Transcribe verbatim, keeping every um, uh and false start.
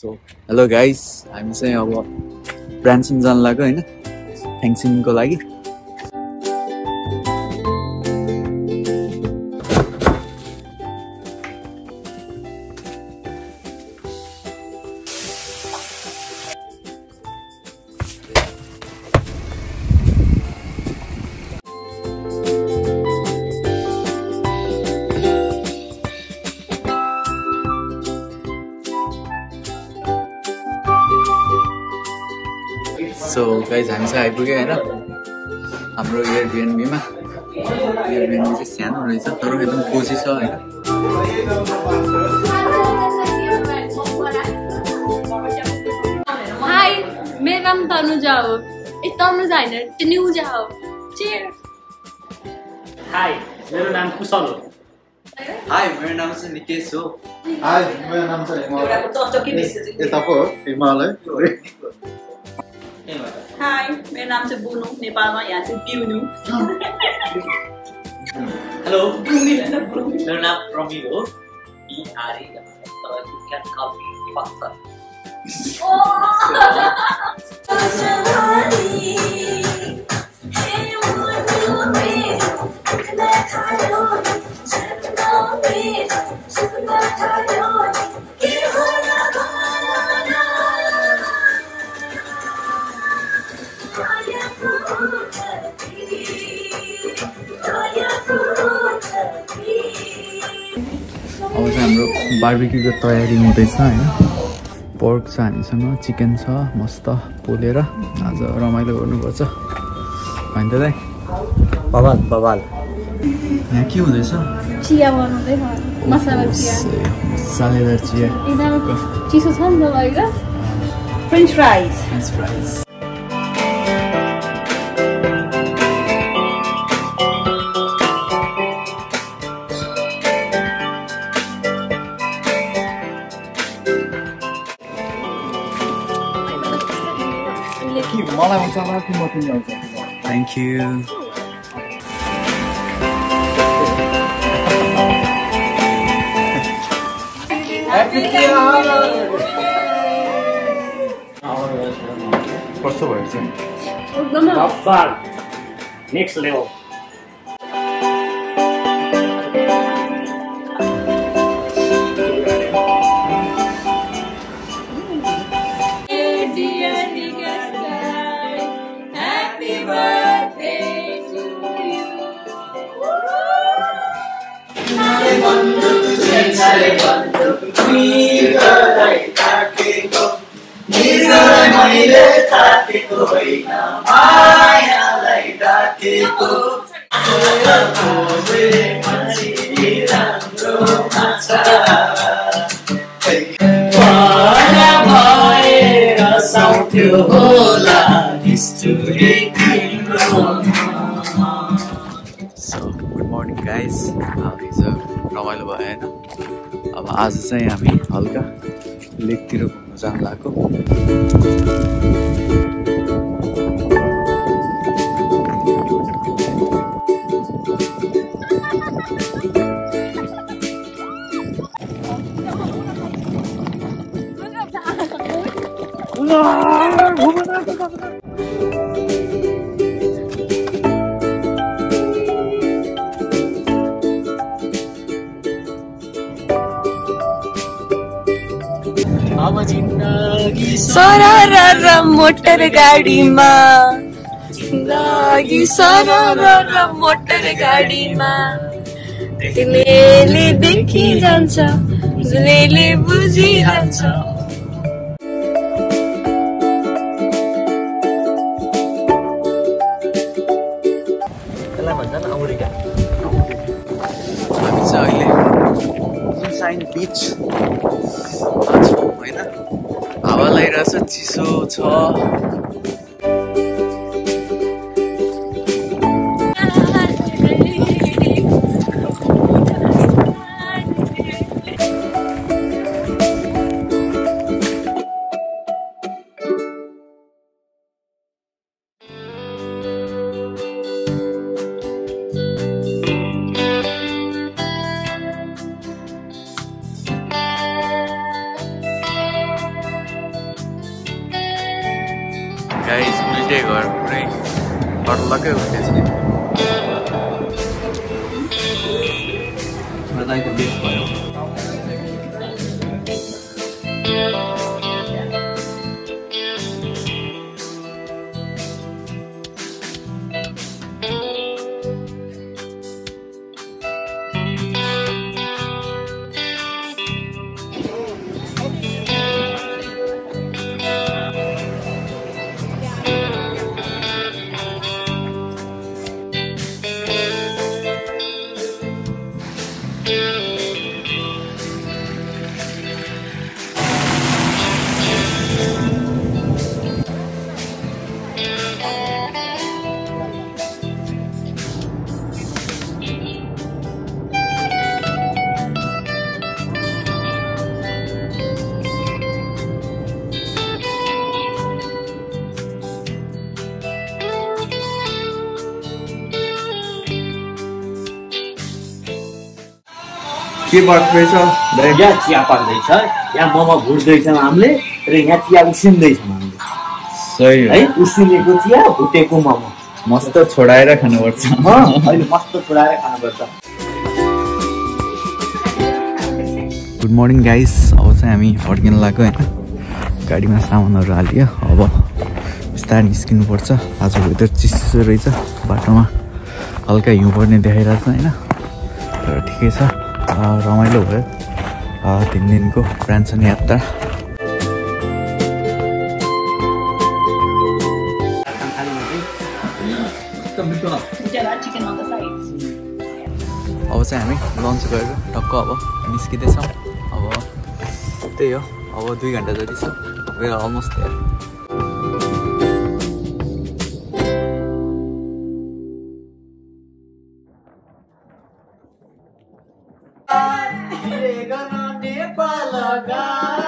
So hello guys, हामी चाहिँ अब ब्रान्सन जान लाग्यो हैन, थ्याङ्क्सगिभिङको लागि। सो गाइज हामी चाहिँ आइपुग्यो होइन हाम्रो एयरबिएनबीमा। एयरबिएनबी चाहिँ सानो रहेछ तर एकदम कोसी छ होइन। हाय, मेरो नाम तनुजा हो। ए तनुजा होइन, तनुजा हो। हाय, मेरो नाम कुशल हो। हाय, मेरो नाम चाहिँ निकेश हो। हाय, मेरो नाम चाहिँ हिमालय। ए तपाईँ हो हिमालय? हाय, मेरो नाम चाहिँ बुनु, नेपालमा यहाँ चाहिँ पिउनु। हेलो, मेरो नाम रमी हो। बी आर ए तर यु क्यान कल मी पत्थर। अब चाहिँ हाम्रो बार्बिक्यूको तयारी हुँदैछ होइन। पोर्क छ हामीसँग, चिकन छ मस्त पोलेर आज रमाइलो गर्नुपर्छ होइन त दाइ? बवाल बवाल। यहाँ के हुँदैछ? चिया बनाउँदै मसाला चिया, मसालेदार चिया एकदम चिसो छ नि त बाहिर। French fries French fries. मलाई हुन्छ होला कि म तिमी आउँछ? Thank you. कस्तो भयो चाहिँ? Next level. So good morning guys. हिजो रमाइलो भयो होइन। अब आज चाहिँ हामी हल्का लेकतिर घुम्नु जान लागेको। सरर मोटर गाडीमा लागि सरर मोटर गाडीमा तिमीले देखि जान्छ, तिमीले बुझि जान्छ। त्यसलाई भन्छ नि अमेरिका। हामी चाहिँ अहिले सनसाइन बिच छौँ होइन। हावा लगाइरहेछ, चिसो छ। गाइस दुईटै घर पुरै अड्लकै उठेछ बताएको बेस भयो के बर्दैछ यहाँ चिया पाक्दैछ यहाँ मोमो भुट्दैछ हामीले र यहाँ चिया उसिन्दैछ हामीले सही है उसिनेको चिया भुटेको मोमो मस्त छोडाएर खानुपर्छ अहिले मस्त छोडाएर खानुपर्छ गुड मर्निङ गाइस अब चाहिँ हामी अड्किन लाग्यो होइन गाडीमा सामानहरू हालियो अब बिस्तारै निस्किनुपर्छ आज वेदर चिसो रहेछ बाटोमा हल्का हिउँ पर्ने देखाइरहेको छ होइन तर ठिकै छ रमाइलो भयो तिन दिनको प्रान्सन यात्रा अब चाहिँ हामी लन्च गरेर टक्क अब निस्किँदैछौँ अब त्यही हो अब दुई घन्टा जति छ वे अलमोस्ट देयर